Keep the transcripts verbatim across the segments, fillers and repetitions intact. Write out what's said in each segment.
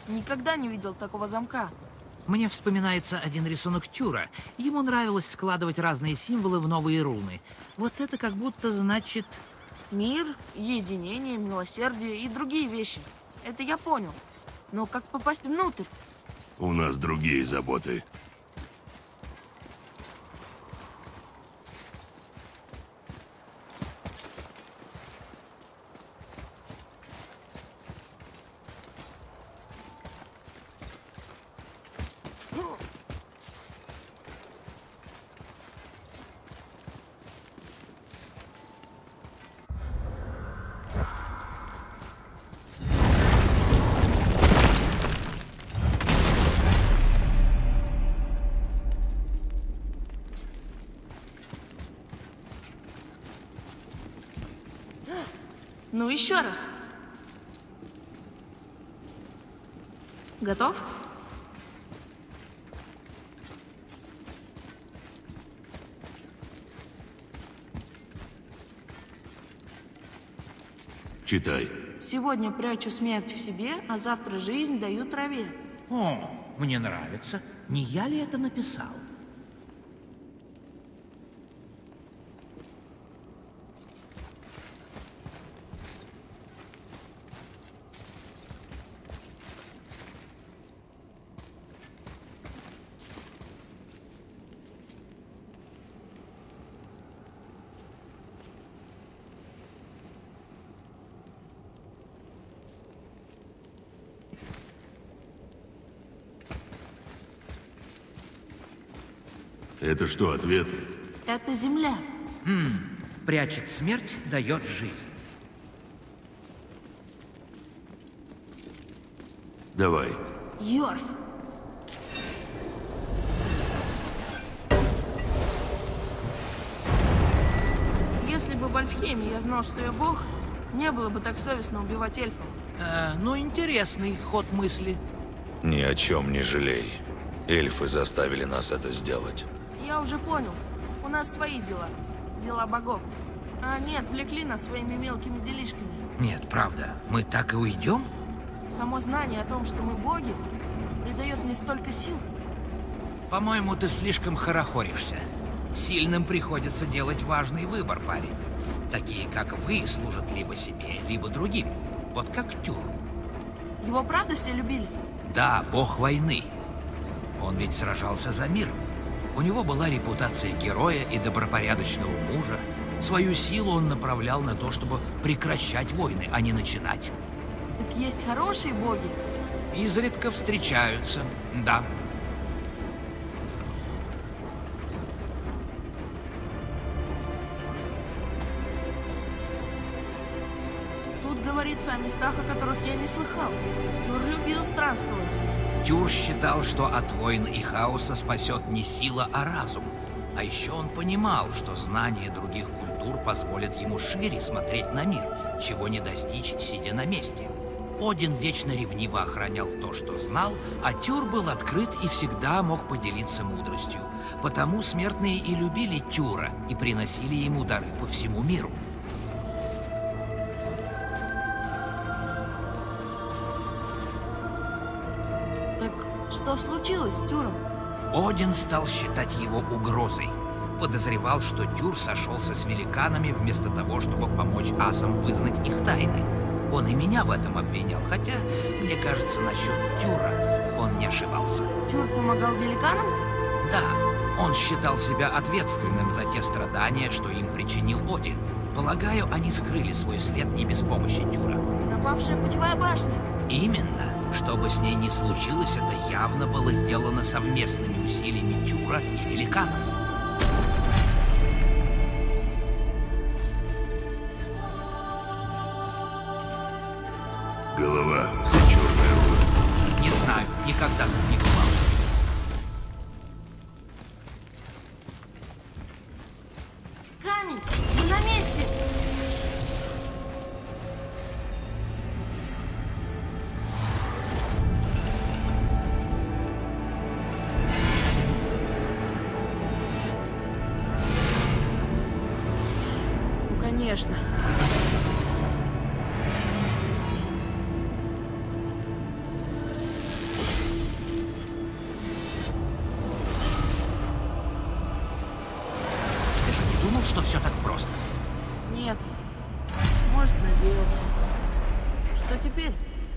Никогда не видел такого замка. Мне вспоминается один рисунок Тюра. Ему нравилось складывать разные символы в новые руны. Вот это как будто значит... Мир, единение, милосердие и другие вещи. Это я понял. Но как попасть внутрь? У нас другие заботы. Ну, еще раз. Готов? Читай. Сегодня прячу смерть в себе, а завтра жизнь даю траве. О, мне нравится. Не я ли это написал? Это что, ответ? Это земля. Хм, прячет смерть, дает жизнь. Давай. Йорф. Если бы в Альфхейме я знал, что я бог, не было бы так совестно убивать эльфов. Э, ну, интересный ход мысли. Ни о чем не жалей. Эльфы заставили нас это сделать. Я уже понял. У нас свои дела. Дела богов. А они отвлекли нас своими мелкими делишками. Нет, правда. Мы так и уйдем? Само знание о том, что мы боги, придает мне столько сил. По-моему, ты слишком хорохоришься. Сильным приходится делать важный выбор, парень. Такие, как вы, служат либо себе, либо другим. Вот как Тюр. Его правда все любили? Да, бог войны. Он ведь сражался за мир. У него была репутация героя и добропорядочного мужа. Свою силу он направлял на то, чтобы прекращать войны, а не начинать. Так есть хорошие боги? Изредка встречаются, да. Тут говорится о местах, о которых я не слыхал. Тюр любил странствовать. Тюр считал, что от войн и хаоса спасет не сила, а разум. А еще он понимал, что знание других культур позволит ему шире смотреть на мир, чего не достичь, сидя на месте. Один вечно ревниво охранял то, что знал, а Тюр был открыт и всегда мог поделиться мудростью. Потому смертные и любили Тюра и приносили ему дары по всему миру. Что случилось с Тюром? Один стал считать его угрозой. Подозревал, что Тюр сошелся с великанами вместо того, чтобы помочь асам вызнать их тайны. Он и меня в этом обвинял, хотя, мне кажется, насчет Тюра он не ошибался. Тюр помогал великанам? Да, он считал себя ответственным за те страдания, что им причинил Один. Полагаю, они скрыли свой след не без помощи Тюра. Пропавшая путевая башня. Именно. Что бы с ней ни случилось, это явно было сделано совместными усилиями Тюра и великанов. Голова и черная руна. Не знаю, никогда тут не бывал. Камень! Мы на месте! Ну, конечно. что все так просто? Нет. Может, надеялся. Что теперь?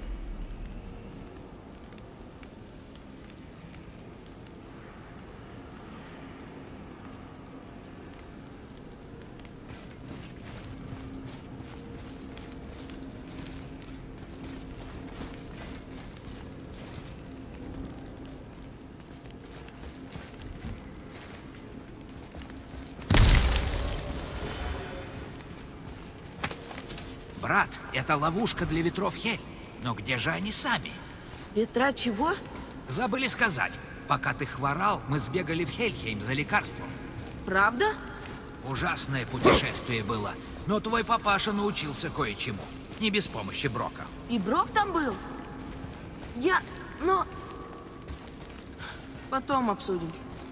Брат, это ловушка для ветров Хель. Но где же они сами? Ветра чего? Забыли сказать. Пока ты хворал, мы сбегали в Хельхейм за лекарством. Правда? Ужасное путешествие было. Но твой папаша научился кое-чему. Не без помощи Брока. И Брок там был? Я... но... Потом обсудим.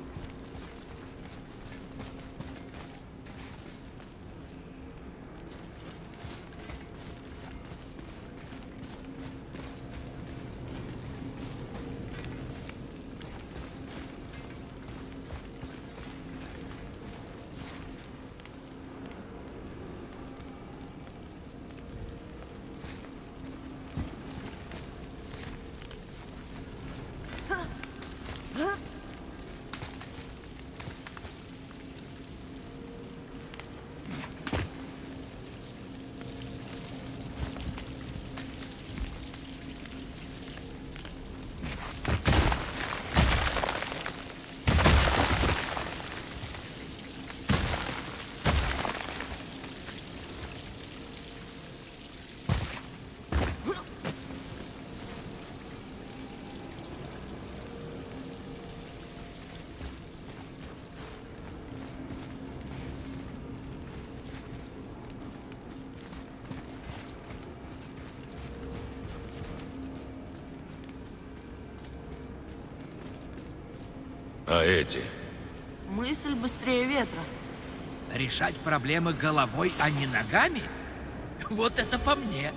А эти? Мысль быстрее ветра. Решать проблемы головой, а не ногами? Вот это по мне.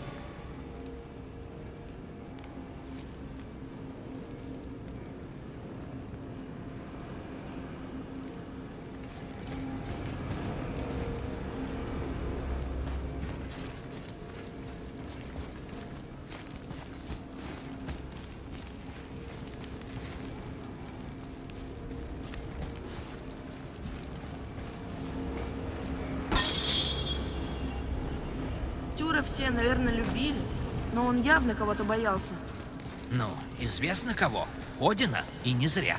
Тюра все, наверное, любили, но он явно кого-то боялся. Ну, известно кого. Одина, и не зря.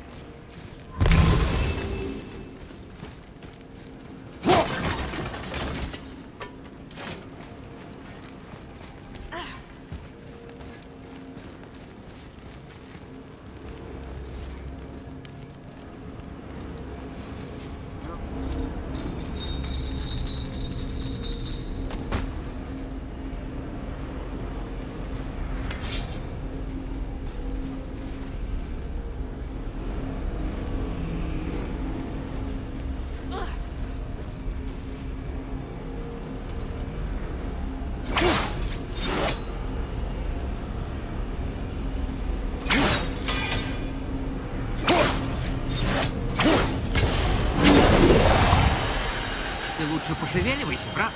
Ты лучше пошевеливайся, брат.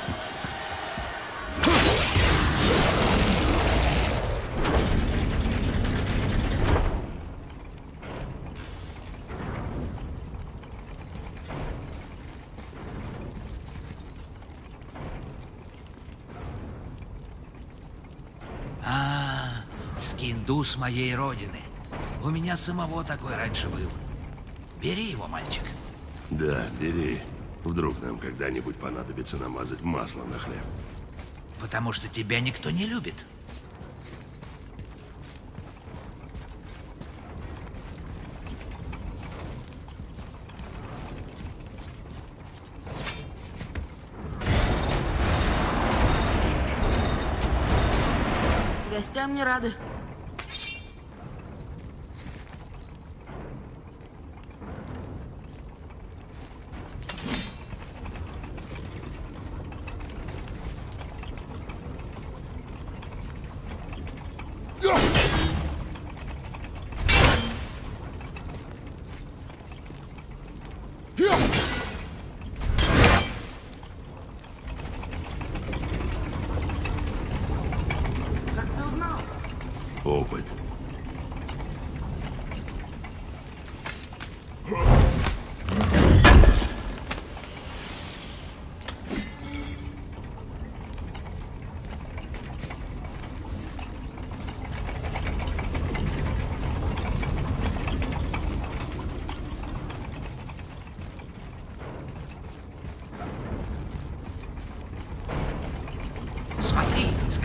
А, скиндус моей родины. У меня самого такой раньше был. Бери его, мальчик. Да, бери. Вдруг нам когда-нибудь понадобится намазать масло на хлеб. Потому что тебя никто не любит. Гостям не рады.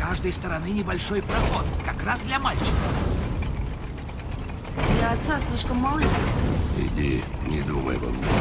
каждой стороны небольшой проход, как раз для мальчика. Для отца слишком малы. Иди, не думай обо мне.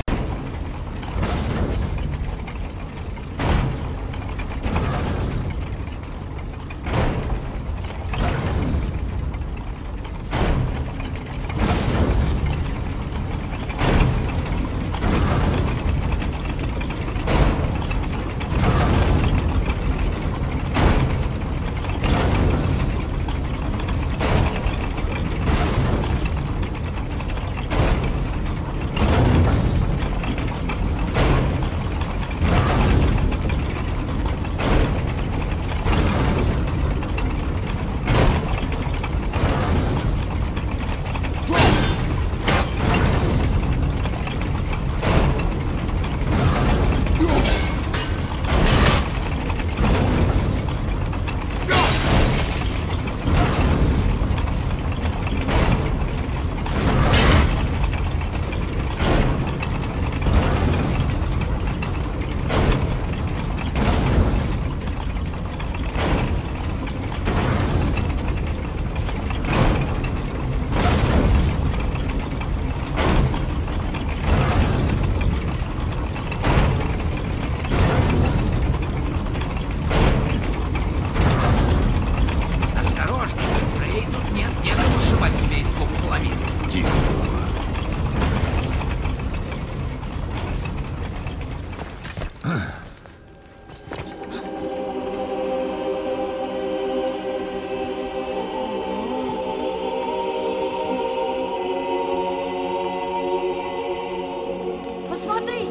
Посмотри!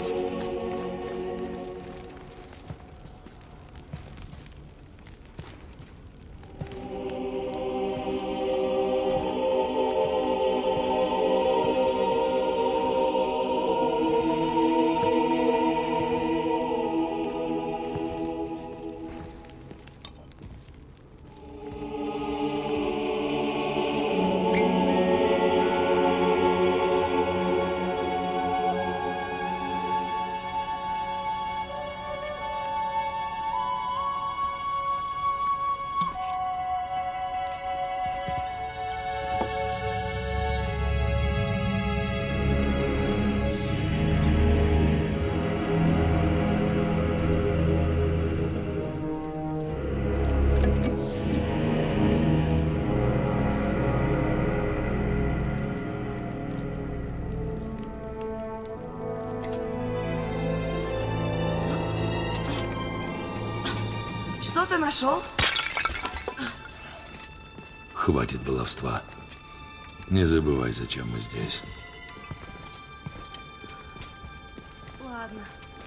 Что ты нашел? Хватит баловства. Не забывай, зачем мы здесь. Ладно.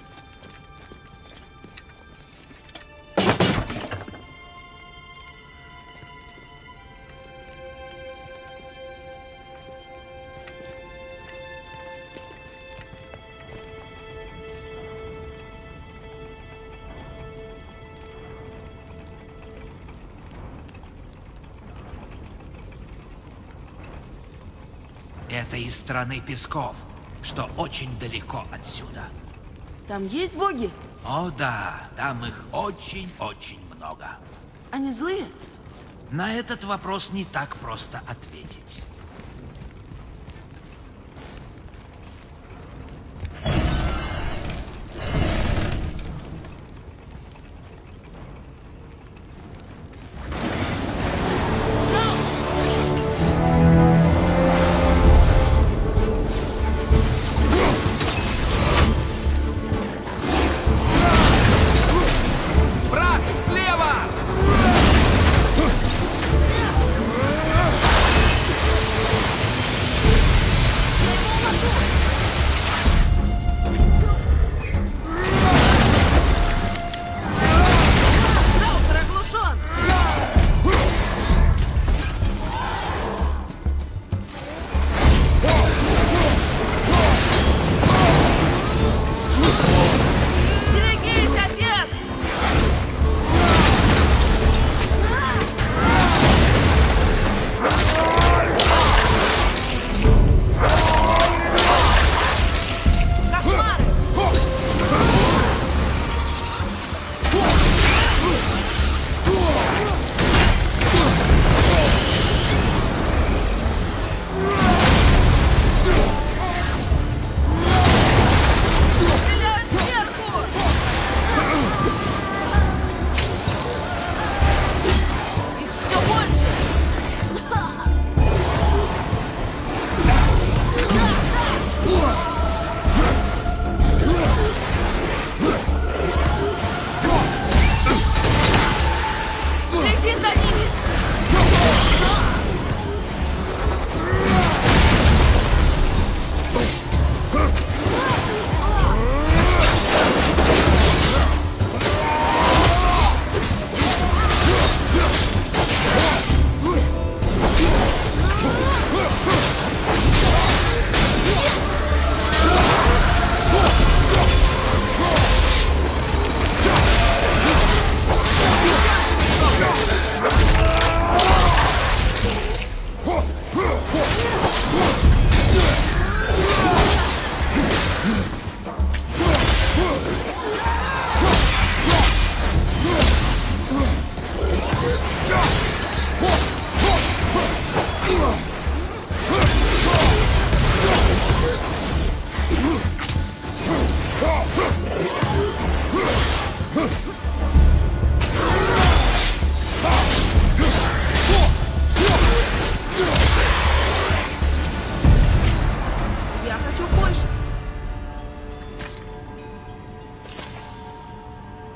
Это из страны песков, что очень далеко отсюда. Там есть боги? О да, там их очень-очень много. Они злые? На этот вопрос не так просто ответить. Слева!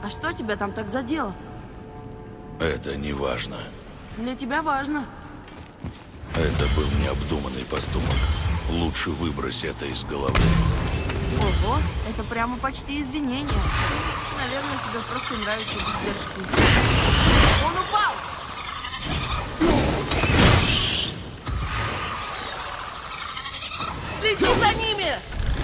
А что тебя там так задело? Это не важно. Для тебя важно. Это был необдуманный поступок. Лучше выбрось это из головы. Ого, это прямо почти извинение. Наверное, тебе просто нравится задержки. Он упал! Следи за ними!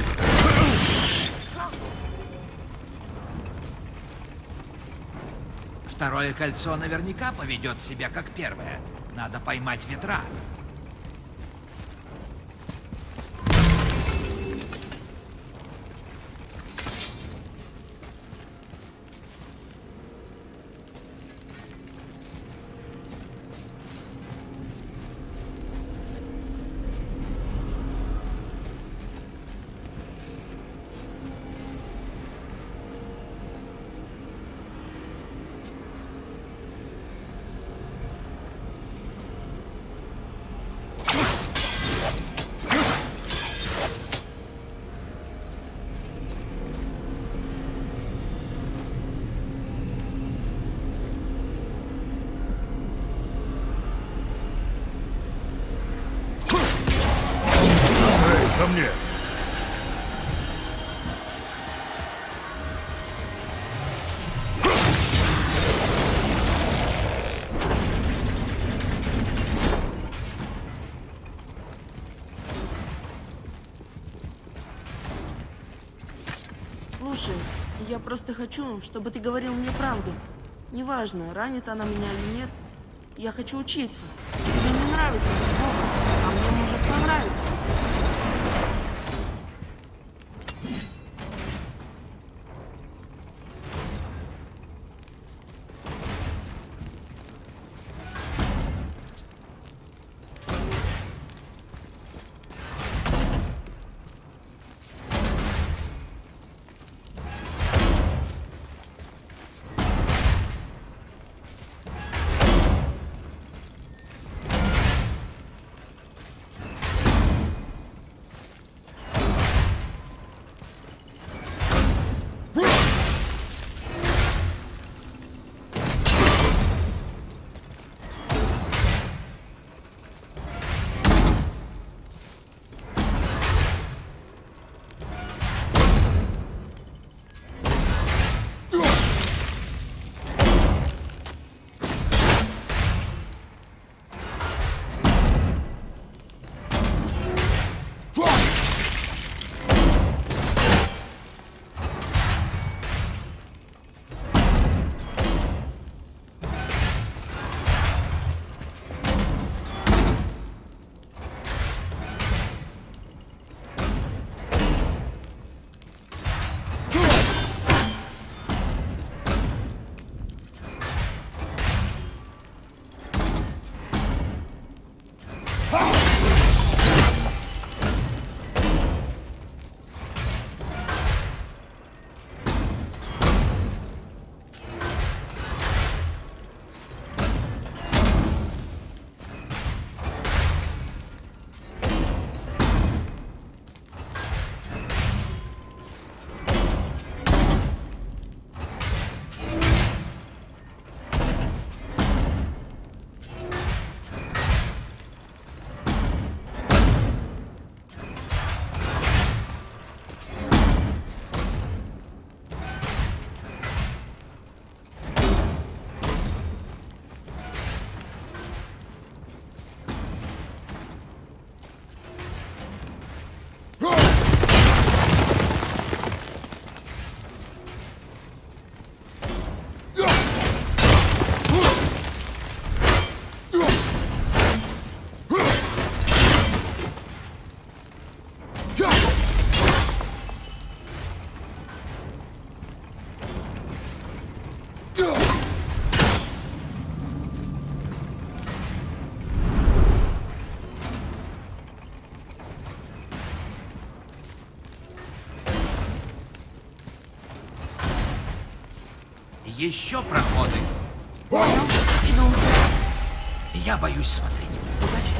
Второе кольцо наверняка поведет себя как первое. Надо поймать ветра. Ко мне! Слушай, я просто хочу, чтобы ты говорил мне правду. Неважно, ранит она меня или нет. Я хочу учиться. Тебе не нравится футбол, а мне может понравиться. Еще проходы. Понял, иду. Я боюсь смотреть. Удачи.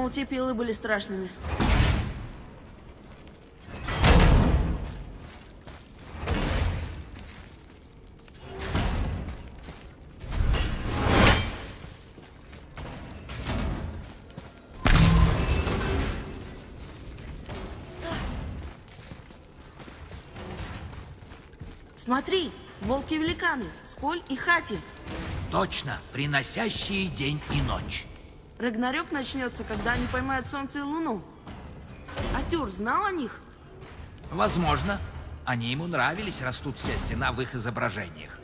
думал, те пилы были страшными. Смотри, волки-великаны, Сколь и Хати. Точно, приносящие день и ночь. Рагнарёк начнется, когда они поймают солнце и луну. А Тюр знал о них? Возможно. Они ему нравились, растут вся стена в их изображениях.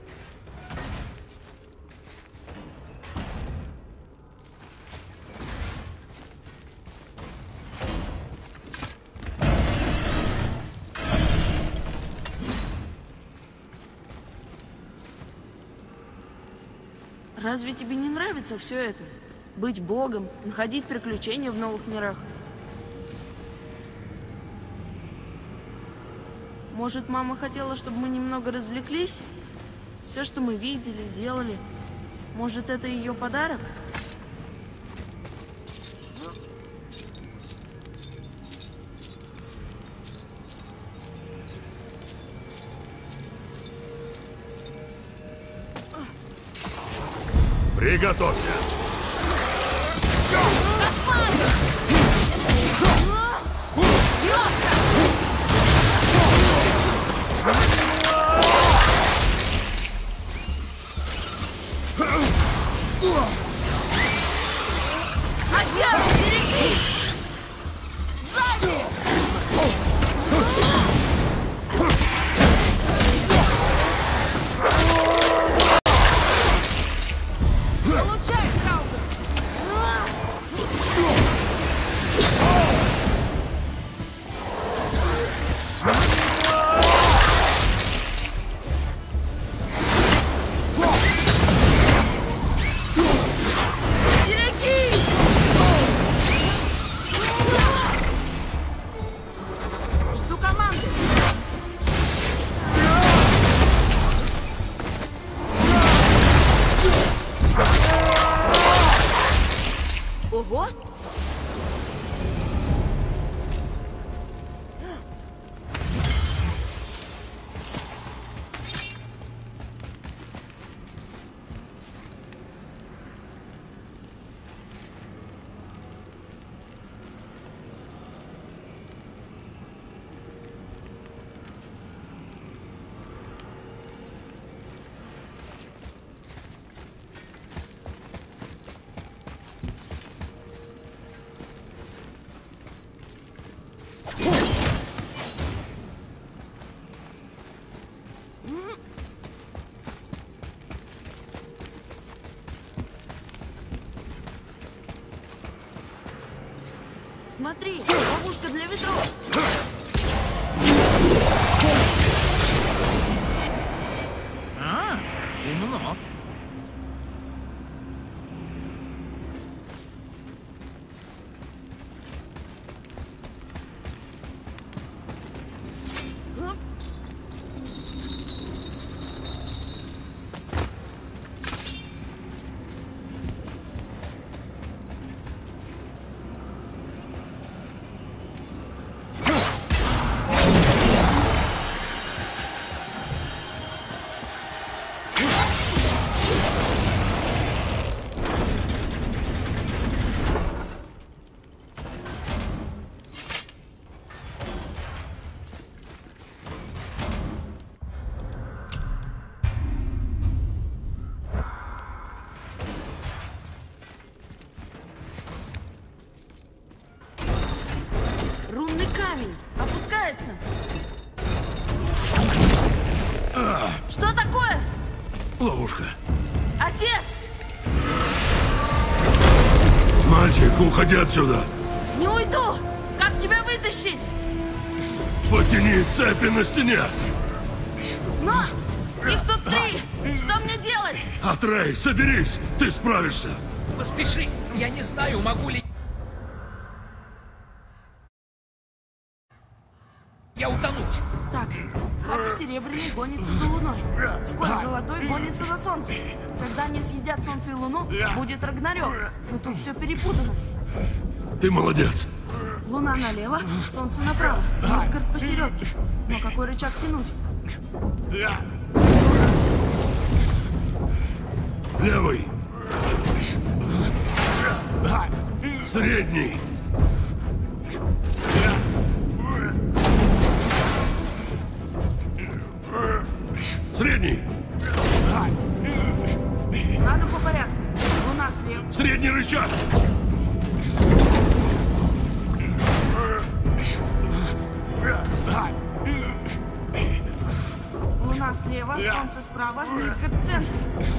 Разве тебе не нравится все это? Быть богом, находить приключения в новых мирах. Может, мама хотела, чтобы мы немного развлеклись? Все, что мы видели, делали. Может, это ее подарок? Приготовься! Ого! Смотри, ловушка для ветров. А, умно. Рунный камень опускается. А, Что такое? ловушка. Отец! Мальчик, уходи отсюда. Не уйду! Как тебя вытащить? Потяни цепи на стене. Но! Их тут три! Что мне делать? Атрей, соберись, ты справишься. Поспеши, я не знаю, могу ли я утонуть. Так, Хати Серебряный гонится за луной. Сколь Золотой гонится за солнцем. Когда они съедят солнце и луну, будет Рагнарёк. Но тут все перепутано. Ты молодец. Луна налево, солнце направо. Мидгард посередке. Но какой рычаг тянуть? Левый. Средний. Средний. Надо по порядку. Луна слева. Средний рычаг. Луна слева, солнце справа, Мидгард в центре.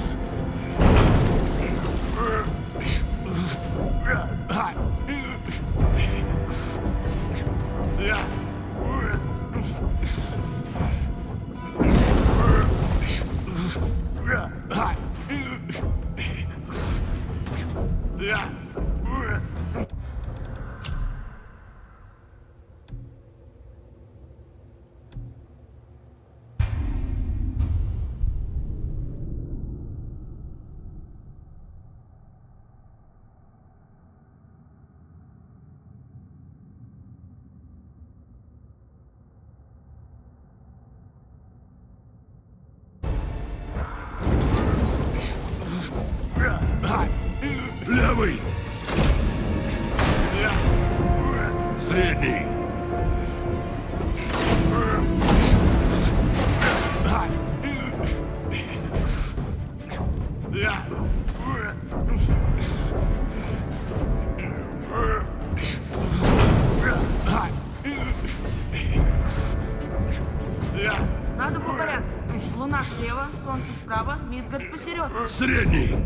Левый. Средний. Надо по порядку. Луна слева, солнце справа, Мидгард посередке. Средний.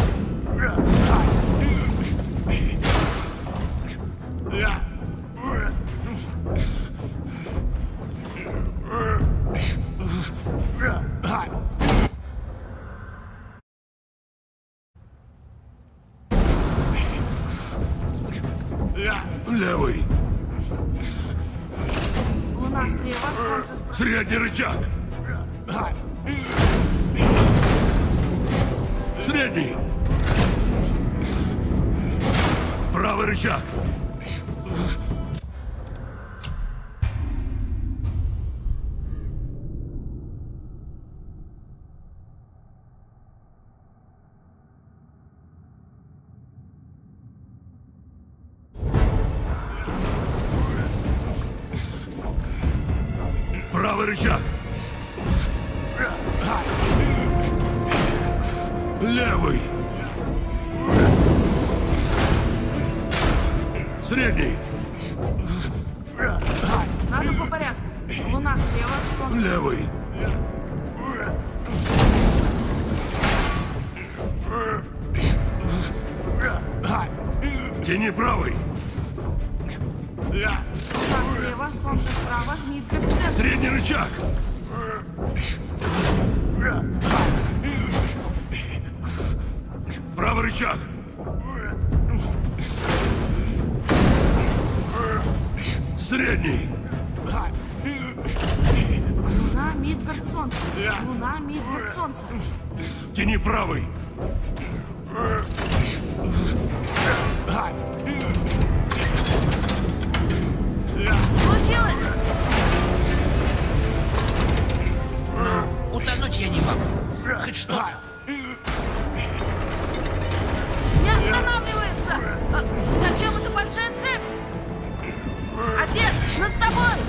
Левый. Луна слева, солнце справа. Средний рычаг. Средний. Правый рычаг. Правый рычаг. Левый. Средний. Надо по порядку. Луна слева, солнце. Левый. Тяни правый. Луна слева, солнце справа, Мидгард в центре. Средний рычаг. Правый рычаг. Средний. Луна, Мидгард, солнце. Луна, Мидгард, солнце. Тяни правый. Получилось! Но утонуть я не могу. Хоть что-то. Не останавливается! А, зачем эта большая цепь? Отец, над тобой!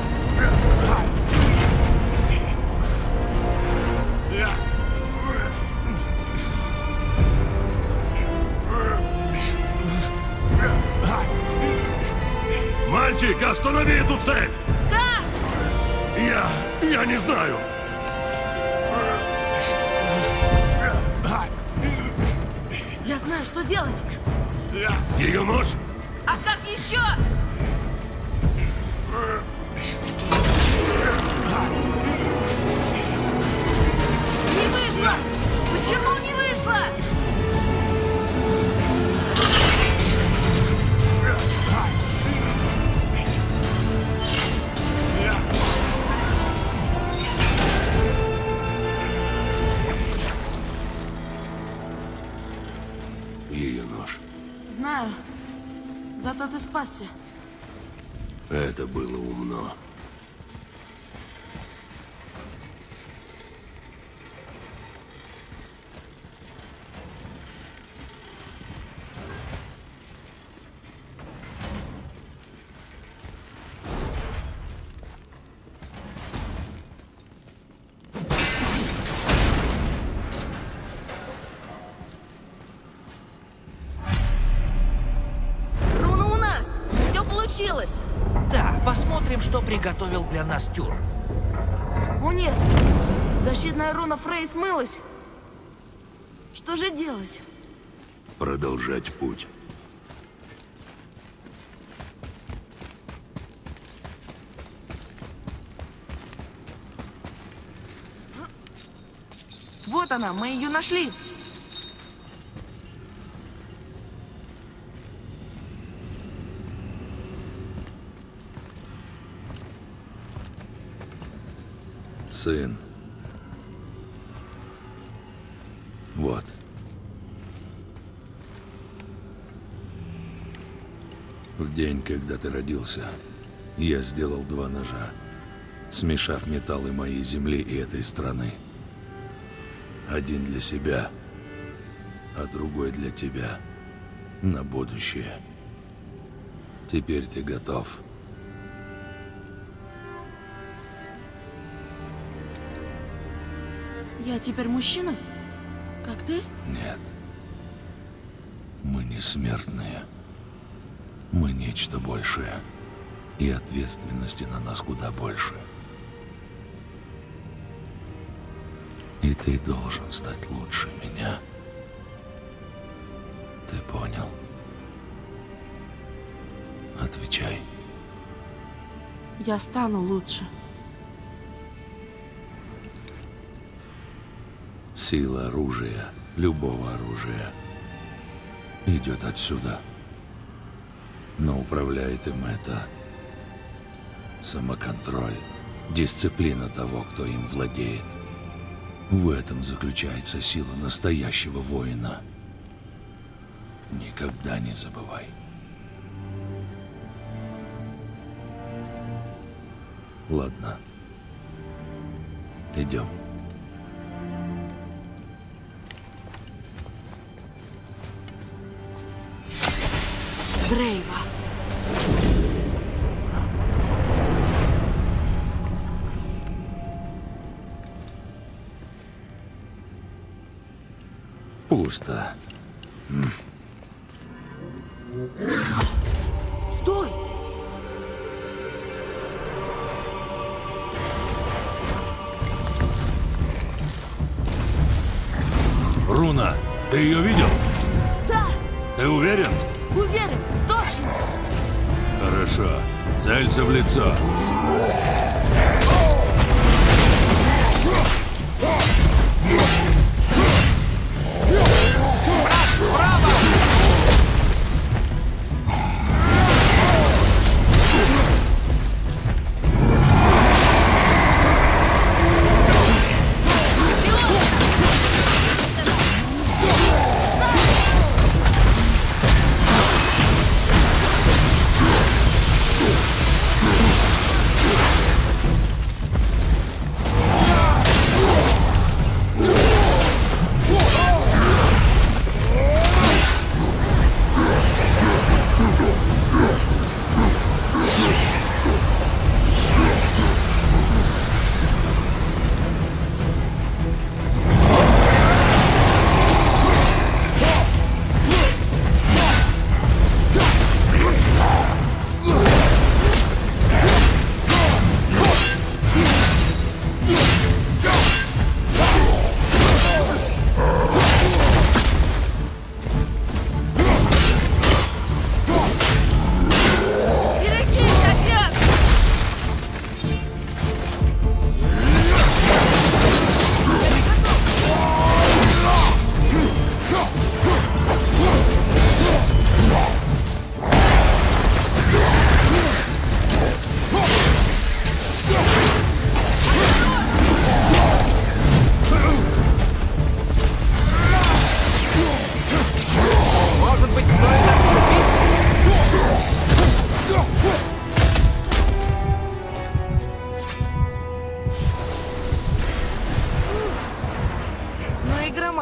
Мальчик, останови эту цепь! Как? Я... я не знаю. Я знаю, что делать. Ее нож? А как еще? Не вышло! Почему не вышло? Ее нож. Знаю. Зато ты спасся. Это было умно. Руна у нас! Все получилось! Да, посмотрим, что приготовил для нас Тюр. О нет! Защитная руна Фрей смылась. Что же делать? Продолжать путь. Вот она, мы ее нашли. Сын. Вот. В день, когда ты родился, я сделал два ножа, смешав металлы моей земли и этой страны. Один для себя, а другой для тебя. На будущее. Теперь ты готов. Я теперь мужчина? Как ты? Нет. Мы не смертные. Мы нечто большее. И ответственности на нас куда больше. И ты должен стать лучше меня. Ты понял? Отвечай. Я стану лучше. Сила оружия, любого оружия, идет отсюда. Но управляет им это самоконтроль, дисциплина того, кто им владеет. В этом заключается сила настоящего воина. Никогда не забывай. Ладно. Идем. Дрейва. Пусто. Стой! Руна, ты ее видел? Да! Ты уверен? Уверен! Точно! Хорошо. Целься в лицо.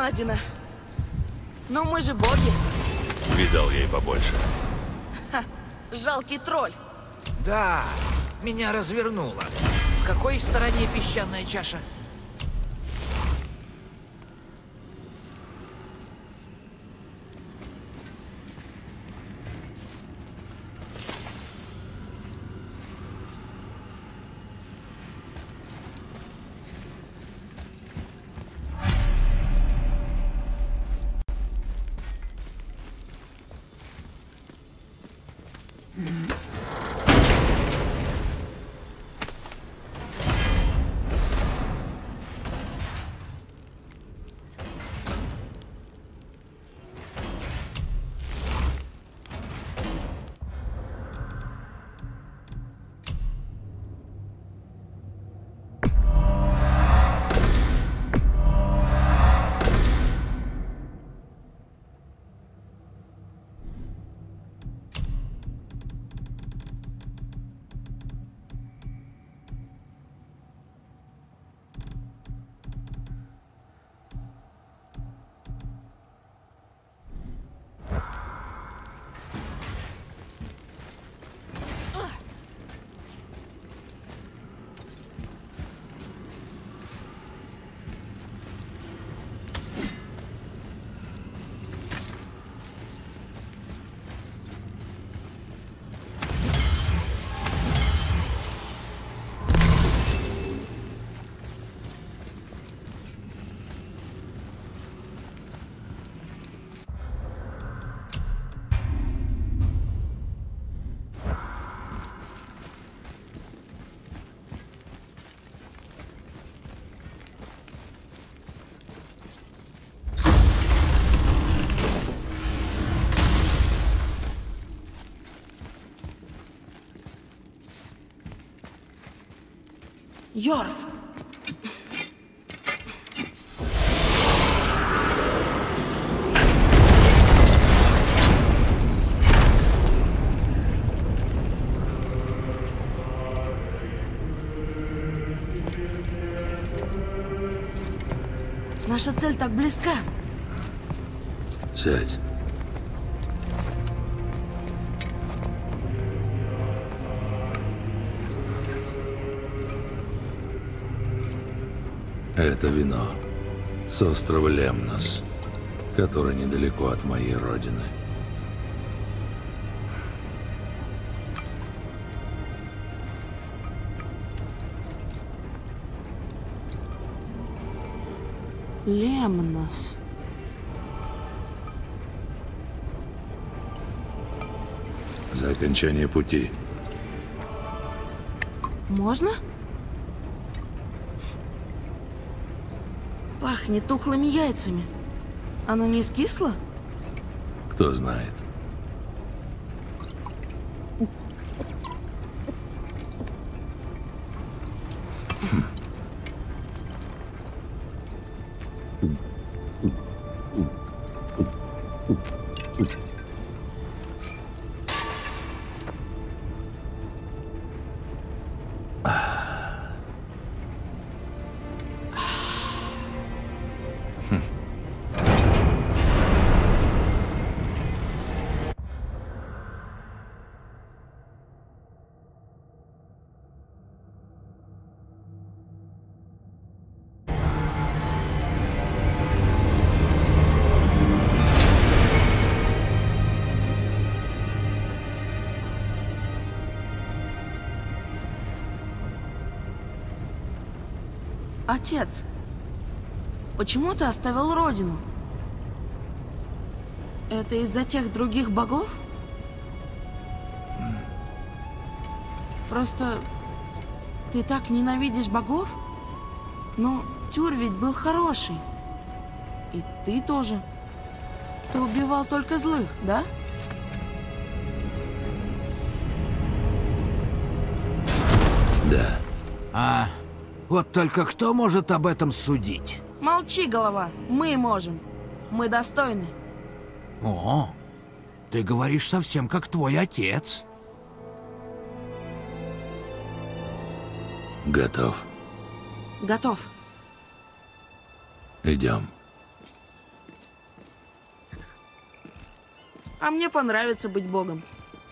гадина. Но мы же боги. Видал ей побольше. Ха, жалкий тролль. Да, меня развернуло. В какой стороне песчаная чаша? Йорф! Наша цель так близка. Сядь. Это вино с острова Лемнос, который недалеко от моей родины. Лемнос. За окончание пути. Можно? Пахнет тухлыми яйцами. Оно не скисло? Кто знает. Отец, почему ты оставил родину? Это из-за тех других богов? Просто ты так ненавидишь богов? Но Тюр ведь был хороший. И ты тоже. Ты убивал только злых, да? Да. А, вот только кто может об этом судить? Молчи, голова. Мы можем. Мы достойны. О, ты говоришь совсем как твой отец. Готов. Готов. Идем. А мне понравится быть богом.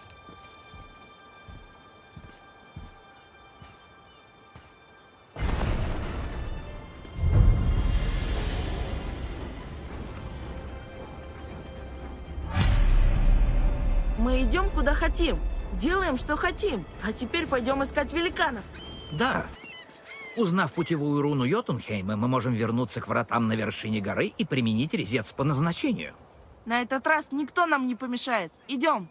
Мы идем куда хотим, делаем что хотим, а теперь пойдем искать великанов. Да. Узнав путевую руну Йотунхейма, мы можем вернуться к вратам на вершине горы и применить резец по назначению. На этот раз никто нам не помешает. Идем.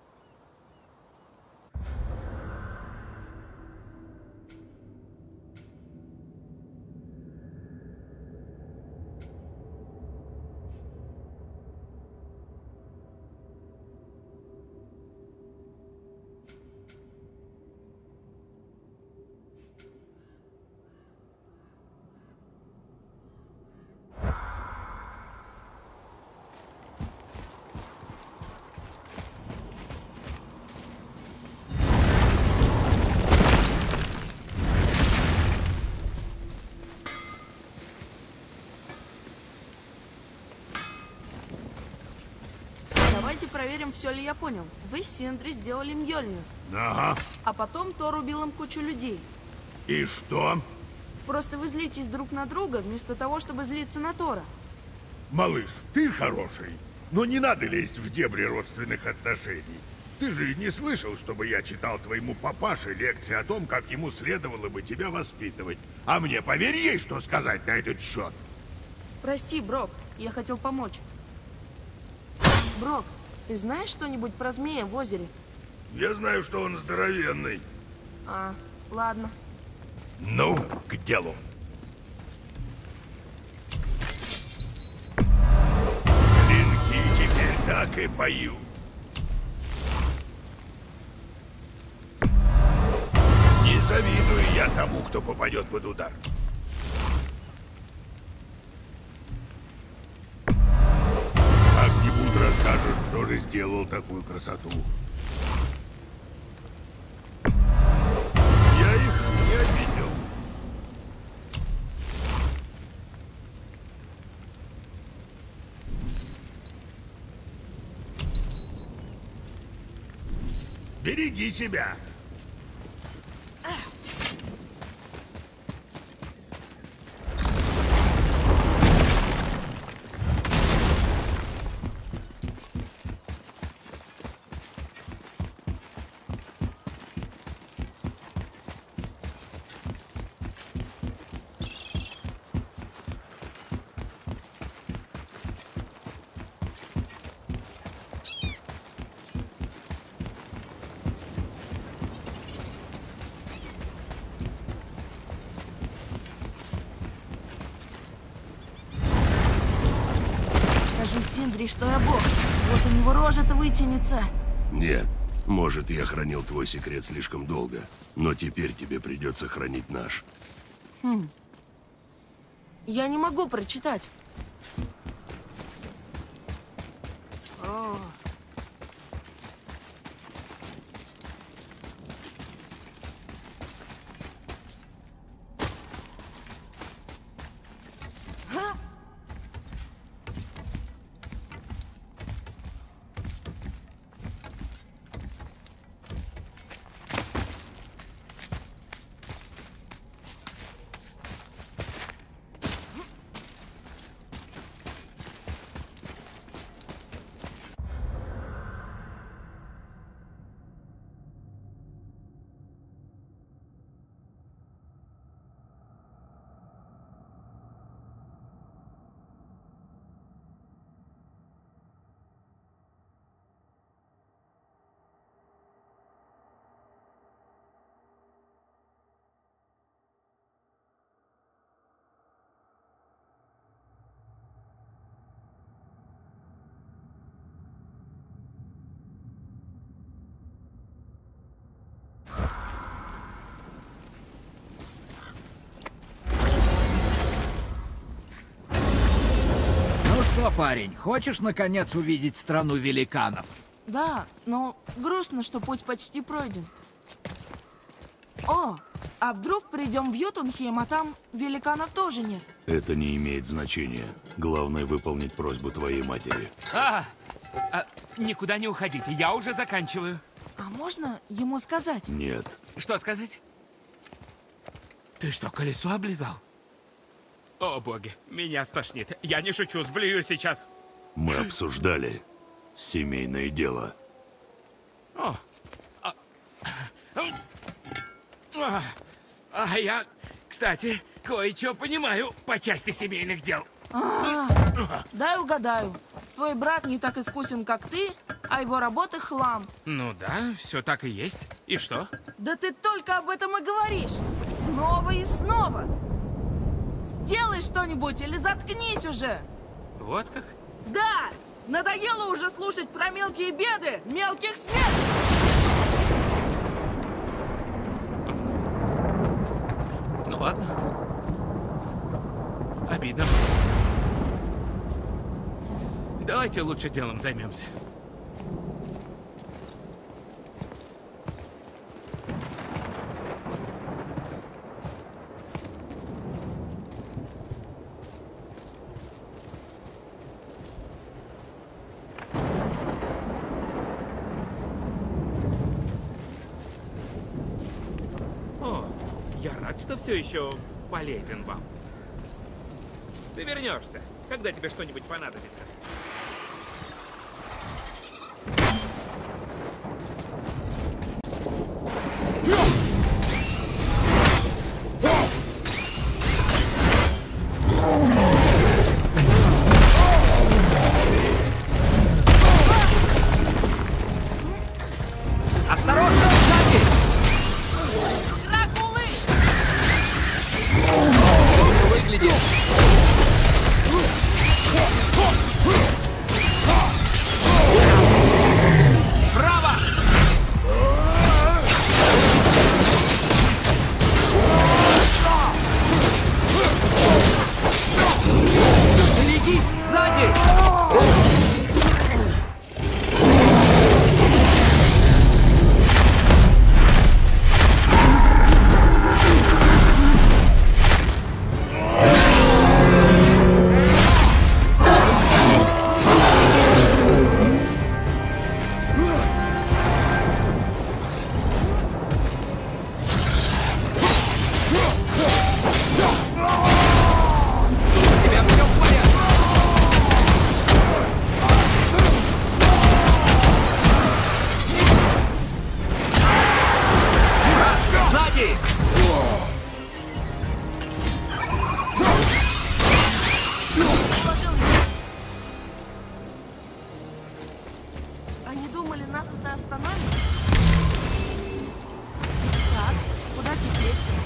Давайте проверим, все ли я понял. Вы с Синдри сделали Мьёльнир. Ага. А потом Тор убил им кучу людей. И что? Просто вы злитесь друг на друга, вместо того, чтобы злиться на Тора. Малыш, ты хороший, но не надо лезть в дебри родственных отношений. Ты же не слышал, чтобы я читал твоему папаше лекции о том, как ему следовало бы тебя воспитывать. А мне, поверь, есть что сказать на этот счет. Прости, Брок, я хотел помочь. Брок, ты знаешь что-нибудь про змея в озере? Я знаю, что он здоровенный. А, ладно. Ну, к делу. Клинки теперь так и поют. Не завидую я тому, кто попадет под удар. Как-нибудь расскажешь, кто же сделал такую красоту. Я их не обидел. Береги себя. Скажу Синдри, что я бог. Вот у него рожа-то вытянется. Нет. Может, я хранил твой секрет слишком долго, но теперь тебе придется хранить наш. Хм. Я не могу прочитать. О. Что, парень, хочешь наконец увидеть страну великанов? Да, но грустно, что путь почти пройден. О, а вдруг придем в Йотунхейм, а там великанов тоже нет? Это не имеет значения. Главное выполнить просьбу твоей матери. А, а никуда не уходите, я уже заканчиваю. А можно ему сказать? Нет. Что сказать? Ты что, колесо облизал? О, боги, меня стошнит. Я не шучу, сблюю сейчас. Мы обсуждали семейное дело. О, а, а, а я, кстати, кое-что понимаю по части семейных дел. А, дай угадаю. Твой брат не так искусен, как ты, а его работа хлам. Ну да, все так и есть. И что? Да ты только об этом и говоришь. Снова и снова. Сделай что-нибудь или заткнись уже. Вот как? Да! Надоело уже слушать про мелкие беды мелких смертных! Ну ладно. Обидно. Давайте лучше делом займемся. О, я рад, что все еще полезен вам. Ты вернешься, когда тебе что-нибудь понадобится. Осторожно, сзади! Дракулы! Выглядит. Справа! Берегись, сзади! Они думали, нас это остановит? Так, куда теперь?